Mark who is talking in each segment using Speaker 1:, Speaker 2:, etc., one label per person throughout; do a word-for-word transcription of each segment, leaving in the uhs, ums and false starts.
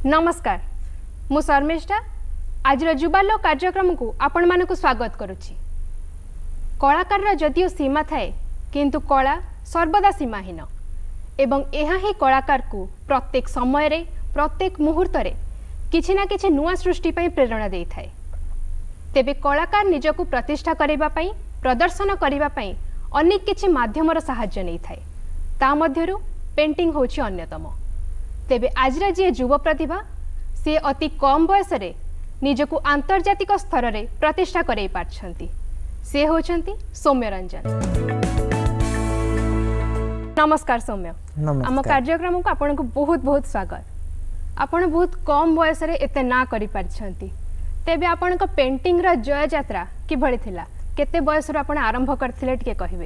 Speaker 1: नमस्कार मु शर्मिष्ठा आज जुबालोक कार्यक्रम को आपण मानक स्वागत करुच्ची। कलाकार जदिओ सीमा थाए किंतु कला सर्वदा सीमाहीन एवं यह ही कलाकार को प्रत्येक समय रे प्रत्येक मुहूर्त रे किछि ना किछि नुआ सृष्टि पई प्रेरणा देई थाए। तेबे कलाकार निजको प्रतिष्ठा करिबा पई प्रदर्शन करिबा पई अनेक किछि माध्यमर सहाय्य नै थाए। ता मध्यरु पेंटिंग होछि अन्यतम। तेबे आजरा जी युवा प्रतिभा सी अति कम बयस रे निजको आंतर्जातिक स्तर रे प्रतिष्ठा करई पारछंती। से होछंती सौम्य रंजन। नमस्कार सौम्य। आम कार्यक्रम को आपन को बहुत बहुत स्वागत। आपन बहुत कम बयस रे एते ना करि पारछंती। तेबे आपन को पेंटिंग रा जय यात्रा कि भଳି थिला केते बयस रे आपन आरंभ करथिले टिके कहिबे।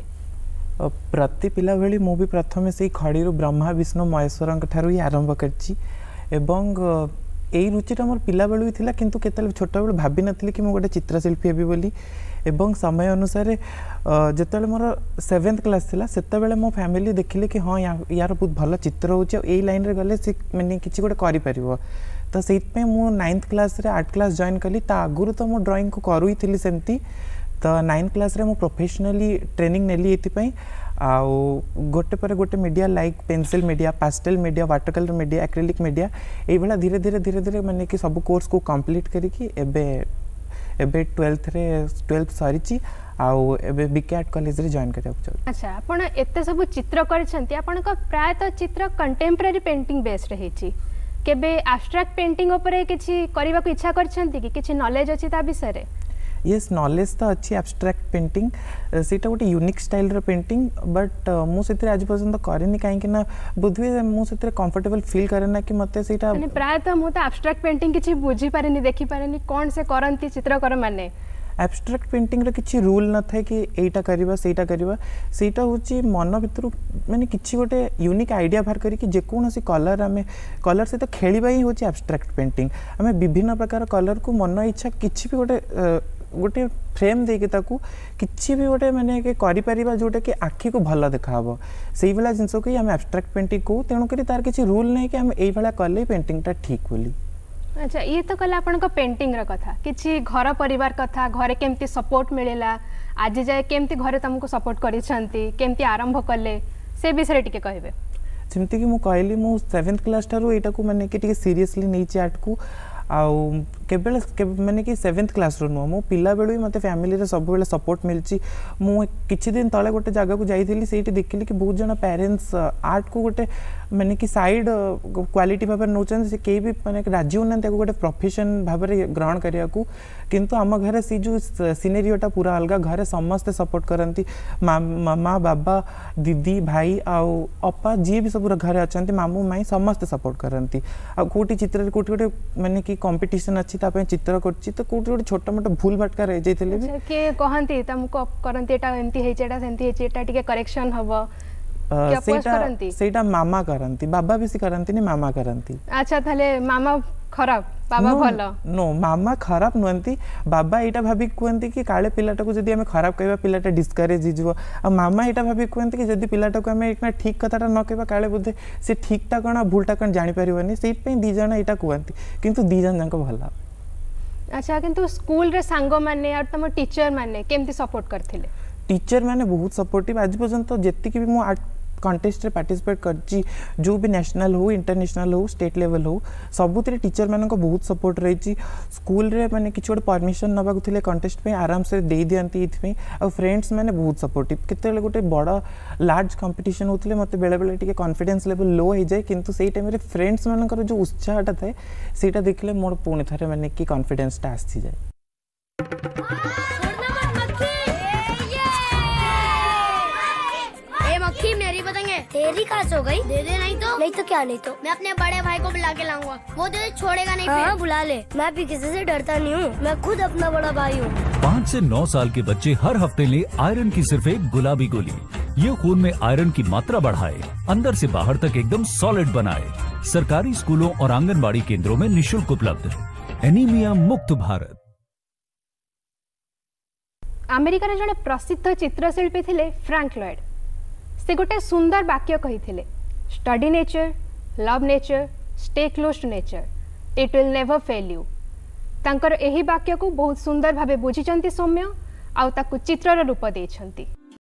Speaker 2: प्रति पिला भली मु भी प्रथमे से खड़ी ब्रह्मा विष्णु महेश्वर ठार ही आरंभ करची एवं यही रुचिटा मोर पिला बेलू ही किंतु केतले छोट बेलू भाभी नथली कि मु गोटे चित्रशिल्पी हेबी बोली एवं समय अनुसार जिते मोर सेवेन्थ क्लास थिला सेते बेले मो फैमिली देखिले कि हाँ यार बहुत भल चित्र होची ए लाइन रे गले से माने किछि गोटे करि परिबो तो सेइतपे मु नाइन्थ क्लास रे आर्ट क्लास जॉइन कली ता आगुरु तो मो ड्राइंग को करू ही थिली सेमती तो नाइन्थ क्लास रे मु प्रोफेशनली ट्रेनिंग नेली एथि आउ गोटे पर गोटे media like pencil media pastel media water colour media acrylic media ये भाला धीरे धीरे धीरे धीरे माने कि सब कोर्स को कंप्लीट करिकी एबे एबे ट्वेल्थ रे ट्वेल्थ सरीची आउ एबे बीके आर्ट कॉलेज रे जॉइन करिया चाहू।
Speaker 1: अच्छा आपण एते सब चित्र करछंती आपण को प्रायतः चित्र कंटेम्पररी पेंटिंग बेस्ड रहिची केबे एब्स्ट्रैक्ट पेंटिंग ऊपर किछि करबा को इच्छा करछंती कि किछि नॉलेज अछि ता विषय रे।
Speaker 2: येस नॉलेज तो अच्छी एब्स्ट्रैक्ट पेंटिंग सीटा गोटे यूनिक स्टाइल रो पेंटिंग बट मुझे आज पर्यंत करेनि कहीं ना बुद्धि मुझे कंफर्टेबल फील करे ना कि मते सीटा
Speaker 1: माने प्रायतः मु तो एब्स्ट्रैक्ट पेंटिंग किछि बुझी पारेनि देखि पारेनि कोन से करंती चित्रकर माने
Speaker 2: एब्स्ट्रैक्ट पेंटिंग रे किछि रूल न थाए कि एटा करिबा सेटा करिबा सेटा होची मन भितर माने किछि गोटे यूनिक आइडिया बाहर करी कि जे कोनोसी कलर हमें कलर से तो खेलिबा ही होची एब्स्ट्रैक्ट पेंटिंग हमें विभिन्न प्रकार कलर को मन इच्छा किछि भी गोटे गोटे फ्रेम देके ताकू किछि भी गोटे माने के करि परिबा जोटा कि आखि को भल देखाबो सेही वाला जिंसो कि हम एब्स्ट्रैक्ट पेंटिंग को तेणु करी तार किछि रूल नै कि हम एई वाला कले पेंटिंग ता ठीक बोली।
Speaker 1: अच्छा ये तो कला आपन को पेंटिंग रा कथा किछि घर परिवार कथा घरे केमती सपोर्ट मिलेला आज जाय केमती घरे तुमको सपोर्ट करिसंती केमती आरंभ करले से विषय टिके कहबे।
Speaker 2: जेमती कि मु कहली मु सेवेन्थ क्लास ठारू एटा को माने कि टिके सीरियसली नै ची आर्ट को आउ केबेले माने कि सेवेन्थ क्लास रो नो मो पिला बेलू ही मते फैमिली रे सब बेले सपोर्ट मिलची मु किछि दिन तळे गोटे जगह को जाईथिली सेठी देखिली कि बहुत जण पेरेंट्स आर्ट को गोटे माने कि साइड क्वालिटी भाबे नोचन से के भी माने राजी होना ताको गोटे प्रोफेशन भाबे ग्रहण करिया को किंतु आम घरे सी जो सिनेरियोटा पूरा अलगा घरे समस्त सपोर्ट करंती मामा बाबा दीदी भाई आउ अपा जी भी सब घरे अछंती मामू माई समस्त सपोर्ट करंती आ कोटी चित्र कोटी गोटे माने कि कंपटीशन अछि ता पे चित्र करछि तो कोटी गोटे छोटा मोटा भूल भटका रह जैतले भी
Speaker 1: के कहंती तुमको करंती एटा एंती हे जेटा सेंती हे जेटा टिके करेक्शन हबो
Speaker 2: सेटा सेटा मामा करंती बाबा भी सी करंती नि मामा करंती।
Speaker 1: अच्छा थाले मामा खराब बाबा भलो
Speaker 2: नो मामा खराब नुंती बाबा एटा भाबी कहंती कि काले पिलाटा को जदी हमें खराब कहबा पिलाटा डिस्करेज हिजबो आ मामा एटा भाबी कहंती कि जदी पिलाटा को हमें एकना ठीक कथाटा न कहबा काले बुद्धे से ठीकटा कोन भूलटा कोन जानि परिबनी सेहि पे दी जण एटा कहंती किंतु दी जण जंक भला।
Speaker 1: अच्छा किंतु स्कूल रे सांगो माने और तम टीचर माने केमती सपोर्ट करथिले।
Speaker 2: टीचर माने बहुत सपोर्टिव आज पर्यंत जेति कि भी मु आर्ट कंटेस्ट रे पार्टिसिपेट करची जो भी नेशनल हो इंटरनेशनल हो स्टेट लेवल हो सबुतरे टीचर मानन को बहुत सपोर्ट रही स्कूल रे माने किछ गोटे परमिशन नबाक थिले कंटेस्ट पे आराम से दे दियंती इथमे आ फ्रेंड्स माने बहुत सपोर्टिव केते गोटे बड़ा लार्ज कंपटीशन होतले मते बेले बेले टिके कॉन्फिडेंस लेवल लो हो जाए किंतु सेही टाइम रे फ्रेंड्स मानकर जो उत्साहटा थाए सेटा देखले मोर पुणी थरे माने कि कॉन्फिडेंस टा आसी जाए।
Speaker 3: मेरी पतंगे तेरी कहाँ सो गई? दे दे नहीं तो नहीं तो क्या नहीं तो मैं अपने बड़े भाई को बुला के लाऊंगा वो दे छोड़ेगा नहीं। हाँ बुला ले मैं भी किसी से डरता नहीं हूँ मैं खुद अपना बड़ा भाई हूँ।
Speaker 4: पाँच से नौ साल के बच्चे हर हफ्ते ले आयरन की सिर्फ एक गुलाबी गोली ये खून में आयरन की मात्रा बढ़ाए अंदर से बाहर तक एकदम सॉलिड बनाए। सरकारी स्कूलों और आंगनबाड़ी केंद्रों में निःशुल्क उपलब्ध। एनीमिया मुक्त भारत।
Speaker 1: अमेरिका जड़े प्रसिद्ध चित्रशिल्पी थिले फ्रैंक लॉयड से गोटे सुंदर वाक्य कही study nature love nature stay close to nature it will never fail you. तांकर एही वाक्य को बहुत सुंदर भावे बुझिचंती सौम्य आउ ताकु चित्रर रूप देइछंती।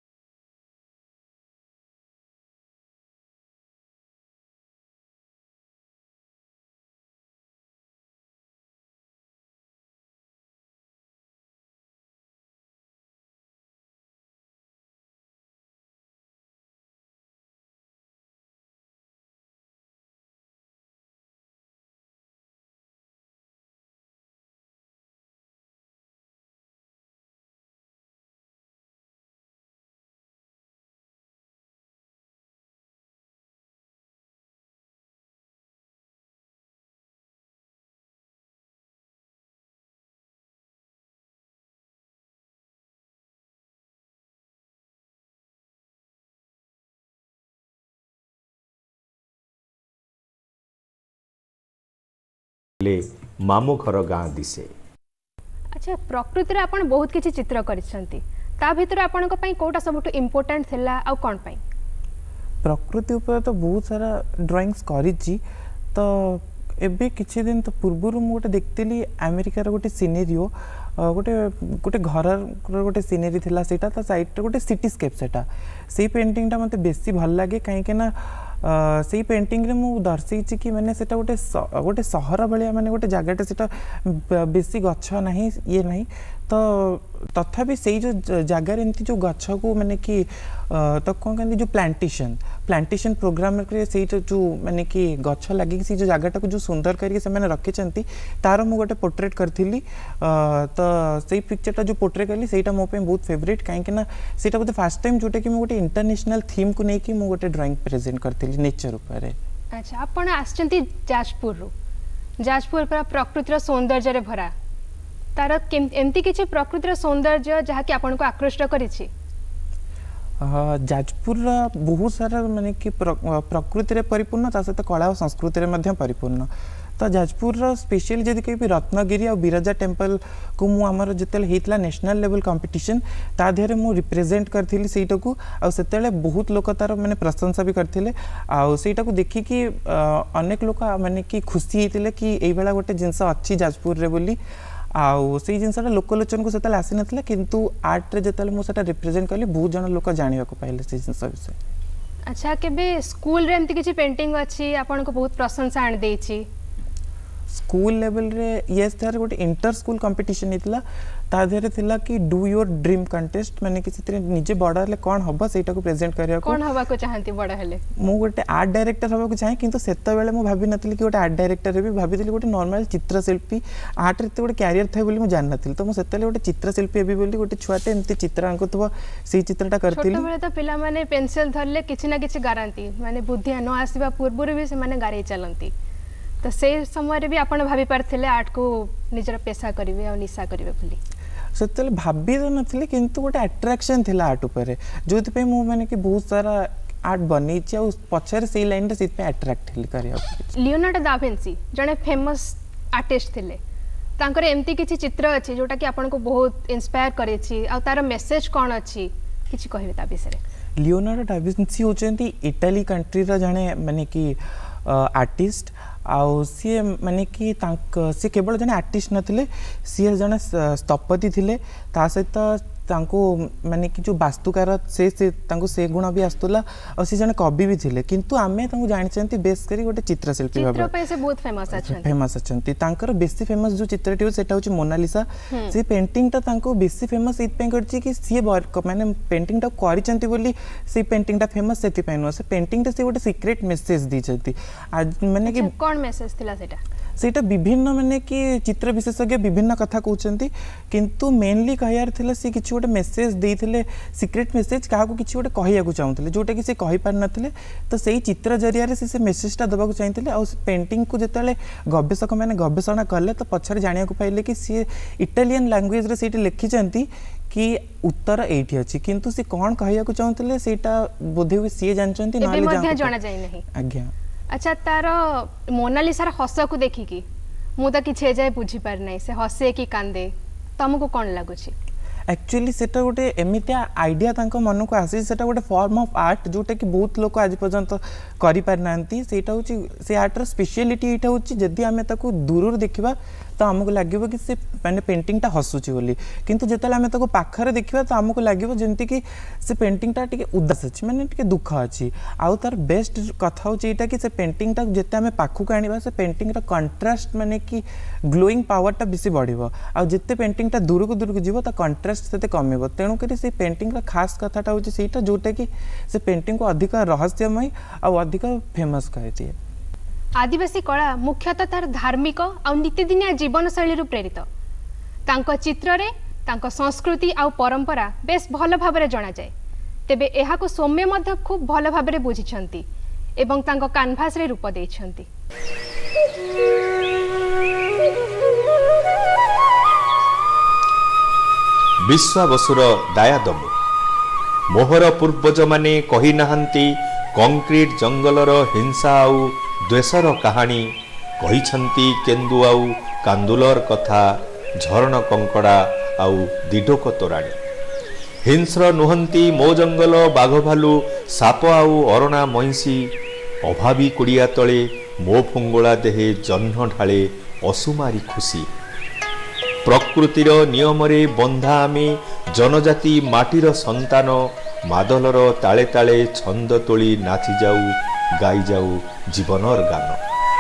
Speaker 5: ले मामू घर गाँ दिसे।
Speaker 1: अच्छा प्रकृति रे आपण बहुत किछि चित्र करिसंती ता भितर आपण को पई कोटा सबटु इंपोर्टेंट थिला आ कोन पई?
Speaker 2: प्रकृति ऊपर तो बहुत सारा ड्राइंग्स करिछि। तो एबे किछि दिन तो पूर्वरु मु गोटे देखतेली अमेरिका रो गोटे सिनेरियो गोटे गोटे घर गोटे सिनेरी थिला सेटा ता साइड गोटे सिटीस्केप सेटा सेई पेंटिंग ता मते बेसी भल लागे काहे के ना से पेंटिंग रे मु दर्शेछि कि माने सेटा गोटे गोटे सहर भलिया माने गोटे जगहटे सेटा बेसी गछ नाही ये नाही तो तथापि से जो जगार एमती जो गछ को माने कि तो कौन कहते जो प्लांटेशन प्लांटेशन प्रोग्राम से जो माने कि गछ लगे से जो जगटा को जो सुंदर करके से माने रखिचंती तार मु गोटे पोर्ट्रेट करथिली। तो सेई पिक्चरटा जो पोर्ट्रेट करली सेटा मो पे बहुत फेवरेट काहे कि ना सेटा बोते फर्स्ट टाइम जोटा कि मु गोटे इंटरनेशनल थीम को नै कि मु गोटे ड्राइंग प्रेजेंट करथिली नेचर ऊपर।
Speaker 1: अच्छा आपण आछंती जाजपुर रो जाजपुर पर प्रकृति रो सौंदर्य रे भरा तार एमती किछि प्रकृति रो सौंदर्य जहा कि आपण को आकृष्ट करिछि?
Speaker 2: जाजपुर बहुत सारा माने कि प्रकृति रे परिपूर्ण ता सहित कला और संस्कृति रे मध्य परिपूर्ण। तो जाजपुर स्पेशली जदि कहि रत्नगिरी और बिरजा टेम्पल को मु आमर जते हेतला नेशनल लेवल कंपटीशन ता देहरे मु रिप्रेजेंट करथिली सेटा को आ सेतेले बहुत लोक तार माने प्रशंसा भी करथिले आ सेटा को देखि कि अनेक लोक माने कि खुशी हेतिले कि एई बेला गोटे जिंस अछि जाजपुर रे बोली आउ से जिनसा लोकलोचन को सेतले आसी नथला किंतु आर्ट रे जतले मु सेटा रिप्रेजेंट करली बहुत जन लोक जानिबा को पाइले से जिनसा विषय।
Speaker 1: अच्छा केबे स्कूल रे एमती किछि पेंटिंग अछि आपण को बहुत प्रशंसा आन देछि?
Speaker 2: स्कूल लेवल रे यस तार गोटे इंटर स्कूल कंपटीशन हेतला ता देहरे थिला कि डू योर ड्रीम कंटेस्ट माने कि सितरे निजे बड़ा ले कोन हबा सेटा को प्रेजेंट करिया को
Speaker 1: कोन हबा को चाहंती बड़ा हेले?
Speaker 2: मु गोटे आर्ट डायरेक्टर हबा को चाहे किंतु सेत बेले मु भाबी नथली कि गोटे आर्ट डायरेक्टर रे भी भाबीतली गोटे नॉर्मल चित्रशिल्पी आर्ट रे गोटे कैरियर थे बोली मु जान नथली। तो मु सेतले गोटे चित्रशिल्पी हेबी बोली गोटे छुआटे एमती चित्र आंकुतबो सेही चित्रटा करथिली।
Speaker 1: छोट बेले तो पिला माने पेंसिल धरले किछि ना किछि गारंटी माने बुद्धि न आसीबा पूर्वरु भी से माने गारे चलंती तो से समय रे भी आपण भाबी पारथिले आर्ट को निजर पेशा करिवे आ निशा करिवे बोली?
Speaker 2: सेतले भाबी तो नथली किंतु गोटे अट्रैक्शन थिला आर्ट ऊपर जोति पे मु माने कि बहुत सारा आर्ट बनी छ और पछर से लाइन रे सित पे अट्रैक्ट थिली करिया।
Speaker 1: लियोनार्डो दा विंसी जने फेमस आर्टिस्ट थिले तांकर एमती किछि चित्र अछि जोटा कि आपण को बहुत इंस्पायर करे छी आ तार मेसेज कोन अछि किछि कहिबे ता विषय रे?
Speaker 2: Leonardo da Vinci होचंती Italy country रा जने माने कि आर्टिस्ट आउ सी माने कि तांक से केवल जने आर्टिस्ट नथिले सी जने स्थपति थिले ता सहित तांको माने कि जो वास्तुकार से से तांको से गुण भी आस्तुला और सी जने कवि भी थिले किंतु आमे तांको जानिचंती बेस करी गोटे चित्रशिल्पी
Speaker 1: चित्र पे से बहुत फेमस अछंती
Speaker 2: फेमस अछंती तांकर बेसी फेमस जो चित्रटी हो सेटा होची मोनालिसा। से पेंटिंग ता तांको बेसी फेमस इत पे करची कि सी माने पेंटिंग ता करिचंती बोली से पेंटिंग ता फेमस सेति पेनो से पेंटिंग ता से गोटे सीक्रेट मेसेज दिचंती आज माने कि
Speaker 1: कोन मेसेज थिला सेटा?
Speaker 2: सेटा विभिन्न माने कि चित्र विशेषज्ञ विभिन्न कथा कहउचंती किंतु मेनली कहियार थिले से किछि गोटे मेसेज देइथिले सीक्रेट मेसेज काहा को किछि गोटे कहिया को चाहउथिले जोटा कि से कहि पार नथिले तो सेही चित्र जरिया रे से से मेसेजटा दबा को चाहिथिले आ पेंटिंग को जतले गवेषक माने गवेषणा करले तो पछर जानिया को पाइले कि से इटालियन लैंग्वेज रे सेठी लिखिचंती कि उत्तर एठी अछि किंतु से कोन कहिया को चाहउथिले सेटा बोधे से जानचंती
Speaker 1: नाले जान जाना जाय नहीं।
Speaker 2: आज्ञा
Speaker 1: अच्छा तार मोनालिसार हस को देखी कि मु तो किछि जाय बुझी पार नै से हसे कि कांदे तुमको कोन लागुछि?
Speaker 2: एक्चुअली सेटा गोटे एमितिया आइडिया तांको मन को आसी सेटा गोटे फॉर्म ऑफ आर्ट जोटा कि बहुत लोग आज पर्यंत करि पार नांती सेटा होची से आर्ट रो स्पेशलिटी एटा होची जदी आमे ताको दूरर देखिबा तो आमको लगे कि से माने पेंटिंगटा हसुची बोली किंतु जेतले आमे ताको पाखरे देखिबा तो आमको लगे जेमति कि से पेंटिंगटा टिके उदास अछि माने टिके दुख अछि आउ तार बेस्ट कथा होची एटा कि से पेंटिंगटा जेते आमे पाखु कानिबा से पेंटिंग रा कंट्रास्ट माने कि ग्लोइंग पावरटा बेसी बढ़िबो आ जेते पेंटिंगटा दूर को दूर को जीवो ता कंट्रास्ट सेते कमिबो तेणु करी से पेंटिंग रा खास कथाटा होची सेटा जोटा कि से पेंटिंग को अधिक रहस्यमय आ अधिक फेमस कहती
Speaker 1: आदिवासी कला मुख्यतः तार धार्मिक और नीतिदिनिया जीवन शैली प्रेरित तांको चित्र रे तांको संस्कृति और परंपरा बेस भल भाव जना जाए तेबे एहा को सौम्य मध्य खूब भल भाव बुझिछंती एवं तांको कानभास रे रूप देइछंती।
Speaker 5: विश्वावसुर दायादमु मोहर पूर्वज माने कही नाहंती कंक्रीट जंगलर हिंसा आउ द्वेषर कहानी कही केन्दु आउ कांदुलर कथा झरण कंकड़ा आउ दिडोक तोराणी हिंस्र नुहंती मो जंगल बाघ भालू साप आउ अरणा महिषी अभावी कुड़िया तले मो फुंगुला देहे जह्न ढाले असुमारी खुशी प्रकृतिर नियमरे बंधा आमे जनजाति माटीर संतान मादलर ताले ताले छंद तोली नाची जाऊ गाई जाऊ जीवनर गान।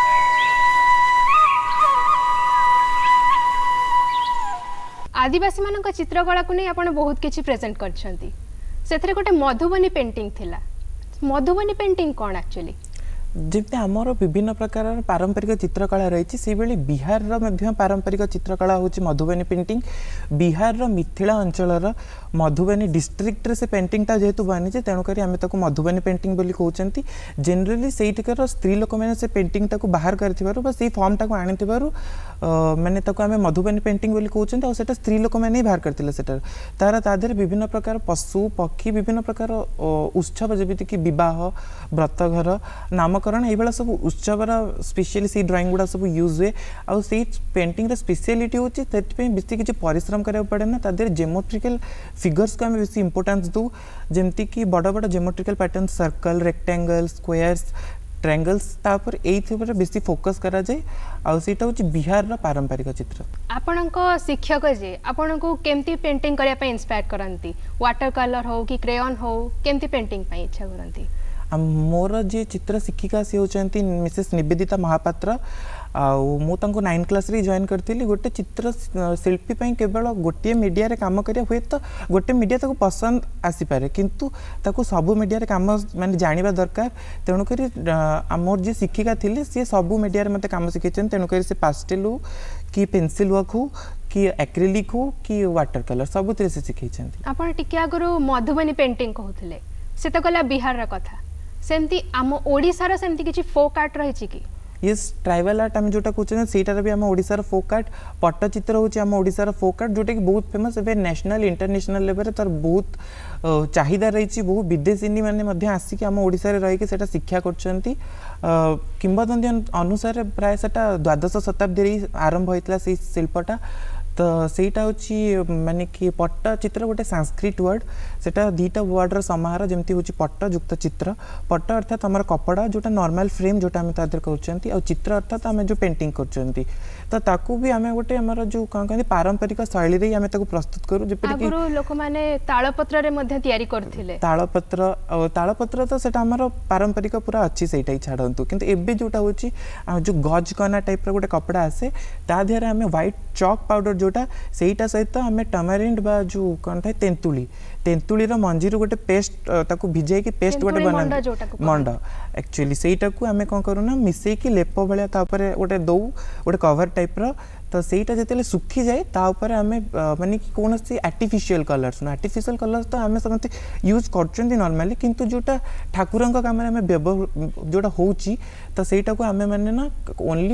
Speaker 1: आदिवासी मानक चित्रकला को नहीं आपण बहुत किछि प्रेजेंट करछंती सेथरे गोटे मधुबनी पेंटिंग थिला मधुबनी पेंटिंग कोन एक्चुअली
Speaker 2: जमी आमर विभिन्न प्रकार पारंपरिक चित्रकला रही से बेले बिहार रो पारंपरिक चित्रकला होची मधुबनी पेंटिंग बिहार रो मिथिला अंचल मधुबनी डिस्ट्रिक्ट रे से पेंटिंगटा जेहेतु बनी तेणुक आम ताको मधुबनी पेंटिंग बोली कहते जेनराली सेठिकार स्त्री लोक मैंने से पेंटिंगटा को बाहर कर से फॉर्मटा को आनी माने ताको आम मधुबनी पेंटिंग बोली कहते और सेटा स्त्री लोक मैंने बाहर करते सेटार तार तादेह विभिन्न प्रकार पशु पक्षी विभिन्न प्रकार उत्सव जमीक बह व्रतघर नामकरण ये सब उत्सव स्पेशली से ड्राइंग गुड़ा सब यूज हुए आउ से पेंटिंग स्पेशलिटी होची बेसी किसी परिश्रम करा पड़े ना तादेह जेमोट्रिकल फिगर्स को आम बेसी इंपोर्टेंस दू जमती कि बड़ बड़ geometrical pattern circle rectangle squares triangles तापर एथि पर बेसी फोकस करा जाय आउ सेटा होची बिहार रा पारंपरिक चित्र।
Speaker 1: आपणको शिक्षक जे आपणको केमती पेंटिंग करिया पे इंस्पायर करंती वाटर कलर हो कि क्रेयन हो केमती पेंटिंग पे इच्छा करंती
Speaker 2: मोर जे चित्र शिक्षिका सी होचंती मिसेस निवेदिता महापात्र आउ नाइन क्लास रे जॉइन करथिली गोटे चित्र शिल्पी पई केवल गोटे मीडिया रे काम करिया हुए तो गोटे मीडिया ताको पसंद आसी पारे किंतु ताको सब मीडिया रे काम माने जानिबा दरकार तेणु करी मोर जे शिक्षिका थिले से सब मीडिया रे मते काम सिखैछन तेणु करी से पास्टेल हो कि पेंसिल वर्क हो कि एक्रिलिक हो कि वाटर कलर सब से सिखैछन।
Speaker 1: आपण टिके आगरो मधुबनी पेंटिंग कहउथिले से तो गला बिहार रा कथा सेमती आम ओडिसा रा सेमती किछि फोक आर्ट रहिछि कि
Speaker 2: यस ट्राइबल आर्ट आम जोटा कहते सेटार भी आम ओडिशार फोक आर्ट पट्टचित्र होची आम ओडिशार फोक आर्ट जोटा कि बहुत फेमस ए नेशनल इंटरनेशनल लेवल तार बहुत चाहिदा रही बहुत विदेशी मैंने आसिक आम ओडिशा रे रही सेटा शिक्षा करछंती किंबदंती अनुसार प्राय सेटा द्वादश शताब्दी आरंभ होइतला से शिल्पटा तो सेटा होची माने कि पट्टचित्र गोटे संस्कृत वर्ड सेटा दीटा वर्ड रो समाहार जेमती होची पट्ट युक्त चित्र पट्ट अर्थात हमर कपड़ा जोटा नॉर्मल फ्रेम जोटा हम तादर करछंती और चित्र अर्थात हम जो पेंटिंग करछंती तो ताकू भी हमें गोटे हमर जो कौन कहते पारंपरिक शैली रे हमें ताकू प्रस्तुत करू जेपरि कि
Speaker 1: आगरो लोक माने ताळपत्र रे मध्ये तयारी करथिले
Speaker 2: ताळपत्र ताळपत्र तो सेटा हमर पारंपरिक पूरा अच्छी सेटा ही छाडंतु किंतु एबे जोटा होची जो गज कना टाइप रो गोटे कपड़ा आसे ता देहरे हमें व्हाइट चॉक पाउडर जोटा सेटा सहित हमें टमारिंड बा जो कौन था तेंतुली तेंतुली रो मंजी रो गोटे पेस्ट ताकू भिजाई कि पेस्ट गोटे बना मंड एक्चुअली सेटा को हमें कोन करू ना मिसई कि लेप भलिया ता ऊपर गोटे दौ गोटे कवर टाइप रो तो सेटा जते सुखी जाए ता ऊपर हमें माने कि कौन सी आर्टिफिशियल कलर्स ना आर्टिफिशियल कलर्स तो हमें समझते यूज करछंती नॉर्मली किंतु जोटा ठाकुरंक काम रे हमें जोटा होची तो सेटा को हमें माने ना ओनली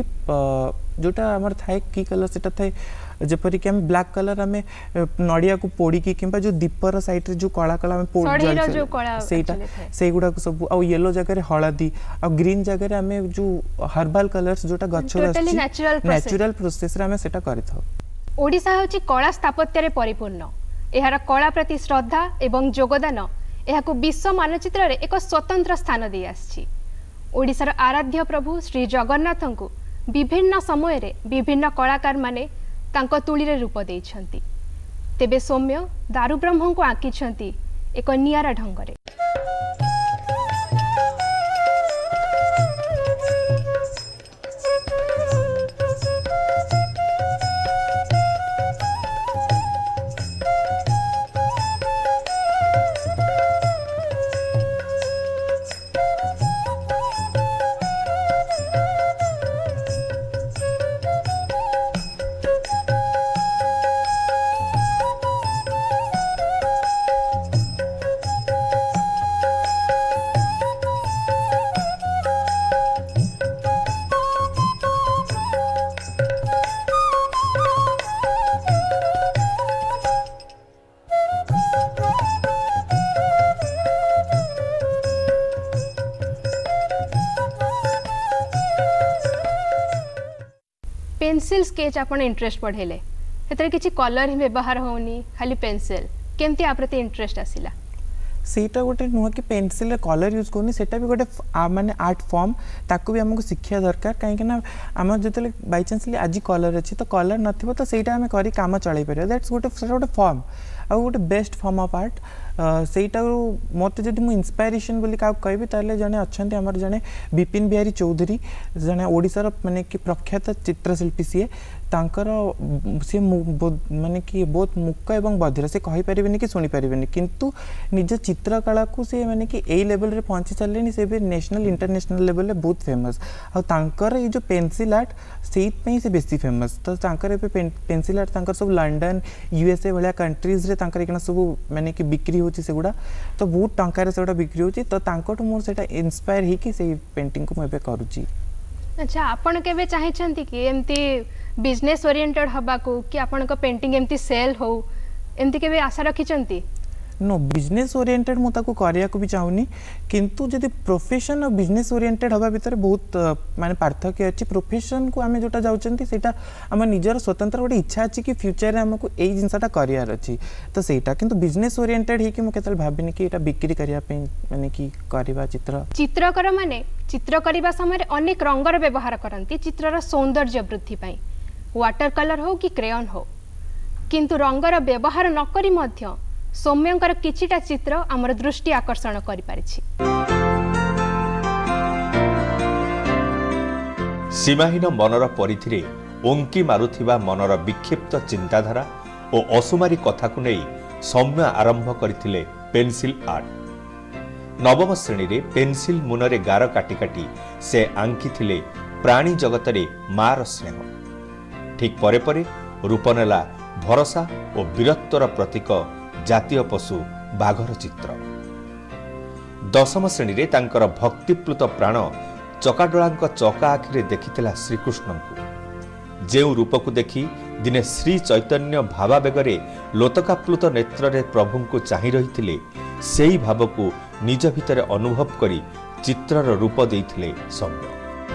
Speaker 2: जोटा हमर थाए की कलर सेटा थाए जेपरि कि हम ब्लैक कलर हमें नड़िया को पोड़ी की किंबा जो दीपर साइड रे जो कला कला में पोड़
Speaker 1: जो कला
Speaker 2: सेटा से गुडा को सब आ येलो जगह रे हळदी आ ग्रीन जगह रे हमें जो हर्बल कलर्स जोटा गछ रे नेचुरल प्रोसेस रे हमें सेटा करिथौ।
Speaker 1: ओडिसा होची कला स्थापत्य रे परिपूर्ण एहार कला प्रति श्रद्धा एवं योगदान एहाकु विश्व मानचित्र रे एक स्वतंत्र स्थान दे आछि। ओडिशार आराध्य प्रभु श्री जगन्नाथंकु विभिन्न समय रे विभिन्न कलाकार माने तांको तुली रे रूप देइछंती। तेबे सौम्य दारुब्रह्म को आंकिछंती एक नियारा ढंगरे। पेंसिल स्केच आपण इंटरेस्ट पढ़ेले एतरे किछि कलर ही व्यवहार होनी खाली पेंसिल केमती आ प्रति इंटरेस्ट आसिला
Speaker 2: सेटा गोटे नुह कि पेंसिल रे कलर यूज करनी सेटा भी गोटे माने आर्ट फॉर्म ताको भी हमको शिक्षा दरकार कहीं ना आम जो बाई चान्स आज कलर अच्छी तो कलर नथिबो तो सेटा हमें करी काम चलाई परियो दैट्स गोटे गोटे फॉर्म आ गोटे बेस्ट फॉर्म ऑफ आर्ट सेटा मत जब मुझे इन्स्पायरेशन बोली क्या कहबी ताले जने अच्छा आमर जने विपिन बिहारी चौधरी जने ओडिशार माने कि प्रख्यात चित्रशिल्पी सीए तांकर सी माने कि बहुत मुक एवं बधिर से कहि परिबेनी कि सुनी परिबेनी किंतु निज चित्रकला को से माने कि ए लेवल रे पहुंची चलेनी से भी नेशनल इंटरनेशनल लेवल रे बहुत फेमस आ तांकर ये जो पेंसिल आर्ट सेत पे से बेसी फेमस तो तांकर ए पेंसिल आर्ट तांकर सब लंडन यूएसए भलिया कंट्रीज रे तांकर एकना सब माने कि बिक्री होची सेगुडा तो बहुत टंकार सेगुडा बिक्री होची तो तांकोट मोर सेटा इंस्पायर ही कि से पेंटिंग को मैं करूची।
Speaker 1: अच्छा आपण केबे चाहे छंती कि एमती बिजनेस ओरिएंटेड हबा को कि आपण को पेंटिंग एमती सेल हो एमती केबे आशा रखी छंती?
Speaker 2: नो बिजनेस ओरिएंटेड मु ताको करिया को भी चाहूनी किंतु जदि प्रोफेशन और बिजनेस ओरिएंटेड हबा भीतर बहुत माने पार्थक्य अछि। प्रोफेशन को आमे जोटा जाउचंती सेटा हम निजर स्वतंत्र गोटे इच्छा अछि कि फ्यूचर रे हमको एई जिंसटा करियर अछि तो सेटा किंतु बिजनेस ओरिएंटेड ही कि मु केतल भाबिनी कि एटा बिक्री करिया पे माने कि करबा चित्र
Speaker 1: चित्रकर माने चित्र करिबा समय रे अनेक रंगर व्यवहार करंती चित्रर सौंदर्य वृद्धि पई वाटर कलर हो कि क्रेयन हो किंतु रंगर व्यवहार न करी मध्य सौम्यंकर किछिटा चित्र आमर दृष्टि आकर्षण करि पारिछि।
Speaker 5: सीमाहीन मनर परिधिरे ओंकी मारुथिबा मनर विक्षिप्त चिंताधारा और असुमारी कथा को नहीं सौम्य आरंभ करथिले पेंसिल आर्ट। नवम श्रेणी रे पेंसिल मुनरे गार काटी काटी से आंकिथिले प्राणी जगतरे मार स्नेह। ठीक परे परे रूपनेला भरोसा और वीरत्वर प्रतीक जातीय पशु बाघर चित्र। दशम श्रेणी रे तांकर भक्तिप्लुत प्राण चकाडोळांक चका आखिरे देखिथिला श्रीकृष्ण को जेउ रूप को देखी दिने श्री चैतन्य भावावेगरे लोतकाप्लुत नेत्र रे प्रभु को चाहि रहिथिले सेही भाव को निज भितरे अनुभव करी चित्रर रूप देइथिले सौम्य।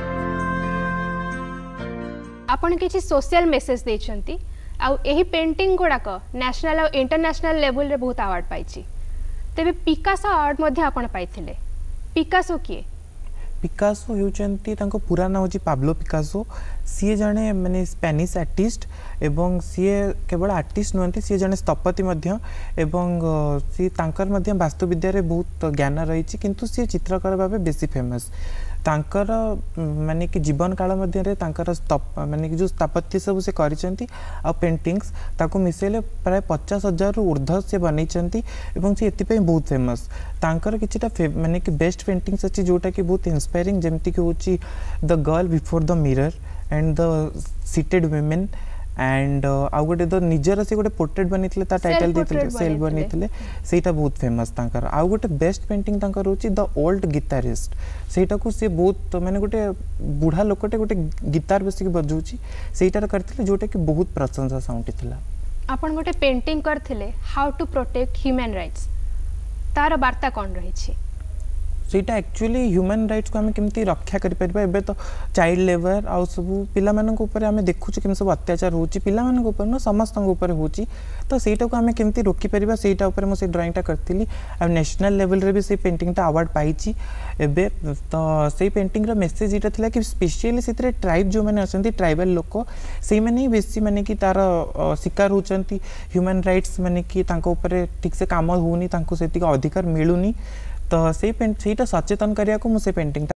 Speaker 1: आपण किछि सोशल मेसेज देइछंती आउ एही पेंटिंग गुड़ाक नेशनल और इंटरनेशनल लेवल रे बहुत अवार्ड पाइछि तेबे पिकासो अवार्ड मध्ये आपण पाइथिले पिकासो किए?
Speaker 2: पिकासो होउचंती तांको पूरा नाम होची पाब्लो पिकासो। सीए जाने माने स्पेनिश आर्टिस्ट एवं सीए केवल आर्टिस्ट नुहंती सीए जाने स्थपति मध्य एवं सी तांकर मध्य वास्तुविद्या रे बहुत ज्ञान रहिछि किंतु सीए चित्रकार भाबे बेसी फेमस। तांकर माने कि जीवन काल मध्य रे तांकर स्तप माने कि जो स्थापत्य सब से करिसंती आ पेंटिंग्स ताको मिसेले प्राय पचास हजार रु ऊर्ध्व से बनैचंती एवं से एति पे बहुत फेमस। तांकर किछटा माने कि बेस्ट पेंटिंग्स अछि जोटा कि बहुत इंस्पायरिंग जेमति कि होची the girl before the mirror and the seated women and आउ गोटे तो निजर से गोटे पोर्ट्रेट बनिथिले ता टाइटल दिथिले सेल बनिथिले सेटा बहुत फेमस तांकर। आउ गोटे बेस्ट पेंटिंग तांकर होची द ओल्ड गिटारिस्ट सेटा को से बहुत माने गोटे बुढ़ा लोकटे गोटे गिटार बसिक बजौची सेटा करथिले जोटा कि बहुत प्रशंसा साउंटिथिला।
Speaker 1: आपण गोटे पेंटिंग करथिले how to protect human rights तार वार्ता कोन रही छी?
Speaker 2: ସେଇଟା ଆକ୍ଚୁଆଲି ହ୍ୟୁମାନ୍ ରାଇଟ୍ସକୁ ଆମେ କେମିତି ରକ୍ଷା କରିପାରିବା। ଏବେ ତ ଚାଇଲ୍ଡ ଲେବର ଆଉ ସବୁ ପିଲାମାନଙ୍କ ଉପରେ ଆମେ ଦେଖୁଛୁ କେମିତି ସବୁ ଅତ୍ୟାଚାର ହେଉଛି, ପିଲାମାନଙ୍କ ଉପରେ ନୁହଁ ସମସ୍ତଙ୍କ ଉପରେ ହେଉଛି। ତ ସେଇଟାକୁ ଆମେ କେମିତି ରୋକିପାରିବା ସେଇଟା ଉପରେ ମୁଁ ସେଇ ଡ୍ରଇଂଟା କରିଥିଲି। ଆଉ ନ୍ୟାସନାଲ୍ ଲେଭେଲରେ ବି ସେଇ ପେଣ୍ଟିଂଟା ଆୱାର୍ଡ଼ ପାଇଛି ଏବେ। ତ ସେଇ ପେଣ୍ଟିଂର ମେସେଜ୍ ଏଇଟା ଥିଲା କି ସ୍ପେସିଆଲି ସେଥିରେ ଟ୍ରାଇବ୍ ଯେଉଁମାନେ ଅଛନ୍ତି ଟ୍ରାଇବାଲ୍ ଲୋକ ସେଇମାନେ ହିଁ ବେଶୀ ମାନେ କି ତାର ଶିକାର ହେଉଛନ୍ତି ହ୍ୟୁମାନ୍ ରାଇଟ୍ସ, ମାନେ କି ତାଙ୍କ ଉପରେ ଠିକ୍ସେ କାମ ହେଉନି, ତାଙ୍କୁ ସେତିକି ଅଧିକାର ମିଳୁନି। ତ ସେଇ ସେଇଟା ସଚେତନ କରିବାକୁ ମୁଁ ସେ ପେଣ୍ଟିଂଟା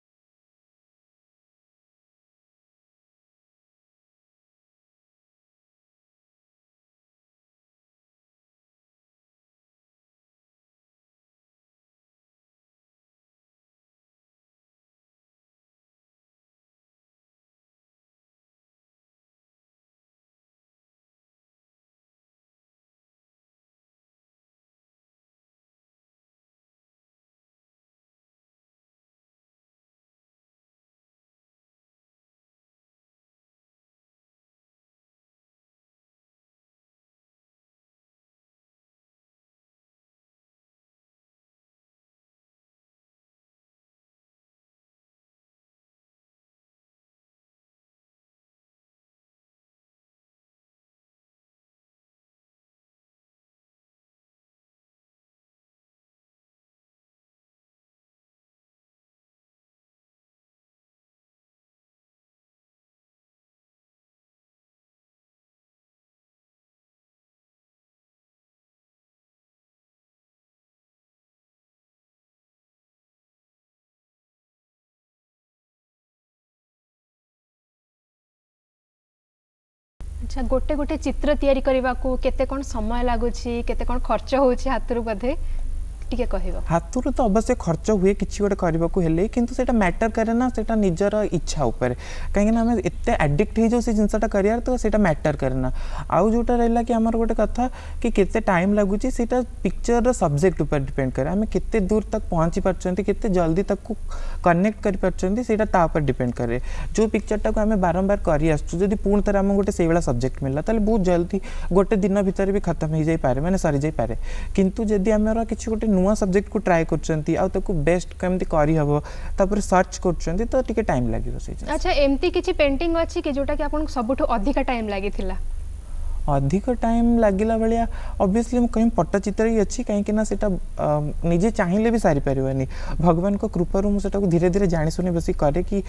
Speaker 1: अच्छा गोटे गोटे चित्र तैयारी करने को केते कौन समय लगुच केते कौन खर्च होउछि हाथरू बधे टिके कहबो।
Speaker 2: हाथरू तो अवश्य खर्च हुए किसी गोटे करने को हेले किंतु सेटा मैटर करे ना सेटा निजर इच्छा ऊपर कहीं ना आम एत एडिक्ट हो से जिनसा करार तो सेटा मैटर करे ना। आउ जोटा रहा कि आमर गोटे कथा कि केते टाइम लगुच सेटा पिक्चर सब्जेक्ट ऊपर डिपेंड करे आम केते दूर तक पहुँची पार्टी केते जल्दी तक कनेक्ट कर पार्टी सेटा ता ऊपर डिपेंड करे। जो पिक्चरटा को आम बारंबार कर आसुँ पुणी थे आम गोटे से भाया सब्जेक्ट मिलला ताले बहुत जल्दी गोटे दिन भितर भी खत्म हो जाए मैंने सरी जाए पारे। किंतु जदि आमर किसी गोटे नुआ सब्जेक्ट को ट्राई करछंती आ ताको बेस्ट केमती करी हबो तापर सर्च करछंती तो टिके टाइम लागिवो से।
Speaker 1: अच्छा एमती किछि पेंटिंग अछि कि जोटा कि आपन सबठो अधिक टाइम लागिथिला?
Speaker 2: अधिक टाइम लागिला बलिया ऑब्वियसली मैं कहीं पट्टचित्र ही अच्छी कहीं ना सेटा निजे चाहिए भी सारी पारिबानी भगवान को कृपारू मु सेटा को धीरे धीरे जानी सुनी बसी करे कि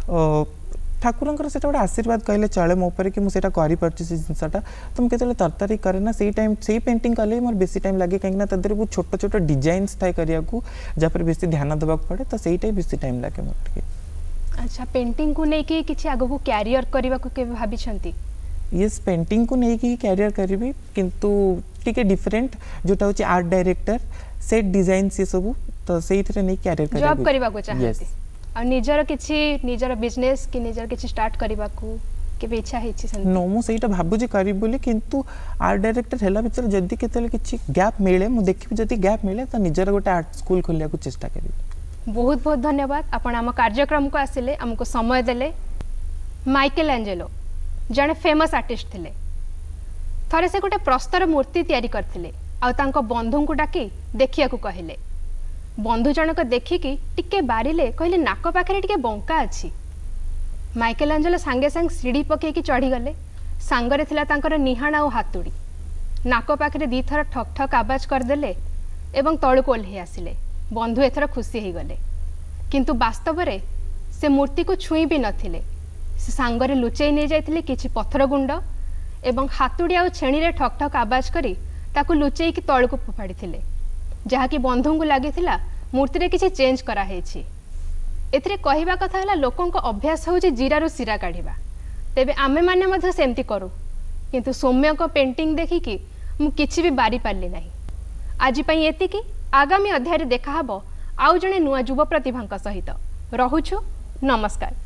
Speaker 2: ठाकुर से गोटे आशीर्वाद कहले चले मो पर कि मुझे जिनसा तो मुझे तरतारी करे ना से टाइम से पेंटिंग कले मोर बेसी टाइम लगे कहीं बहुत छोट छोट डिजाइन्स थाए करिया जहाँ बेसी ध्यान देवा पड़े तो सहीटा बेसी टाइम लगे मोर।
Speaker 1: अच्छा पेंटिंग को लेकिन किसी आग को क्यारियर करने को भाई?
Speaker 2: यस पेंटिंग को लेकिन क्यारियर करी किंतु टिके डिफरेंट जोटा होची आर्ट डायरेक्टर सेट डिजाइन से सब तो से नहीं क्यारियर कर
Speaker 1: जॉब करबा को चाहती और निजर किछि निजर बिजनेस कि निजर किछि स्टार्ट करबा को के इच्छा हेछि संति
Speaker 2: नो मु सेटा भाबु जे करी बोली किंतु आर्ट डायरेक्टर हैला भीतर जदी केतले किछि गैप मिले मु देखि जदी गैप मिले तो निजर गोटे आर्ट स्कूल खोलिया को चेष्टा करी।
Speaker 1: बहुत बहुत धन्यवाद आपण हम कार्यक्रम को आसिले हमको समय देले। माइकल एंजेलो जने फेमस आर्टिस्ट थिले थरे से गोटे प्रस्तर मूर्ति तैयारी करथिले आ तांको बंधु को डाकी देखिया को कहिले। बंधु जनक देखिकी टिके बारिले कहले नाक पाखरे टिके बंका अछि। माइकल एंजेलो सांगे सांग सीढ़ी पकेकी चढ़ी गले सांगरे थिला तांकर निहाणा और हातुड़ी नाक पाखरे दी थर ठक ठक आवाज करदेले एवं तळुको ओल्हे आसिले। बंधु एथर खुशी हो गले किंतु वास्तव में से मूर्ति को छुई भी नथिले। से सांगरे लुचेई नहीं जाइथिले किछि पत्थर गुंड एवं हातुड़ी आ छेणी रे ठक ठक आवाज करी ताकू लुचेई की तळुको फोपाड़ी थिले जहाँ कि बंधु को लगी मूर्ति रे किसी चेंज करा हेछि। एथिरे कहिबा कथा हला लोकन को अभ्यास होछि जीरा रु सिरा काढिबा तेबे आमे माने मध्य सेमती करू किंतु सौम्य को पेंटिंग देखि कि मु किछि भी बारी पारली नाही। आज पई एतिकी आगामी अध्याय रे देखा हबो आउ जणे नुआ युवा प्रतिभांक सहित। रहुछु नमस्कार।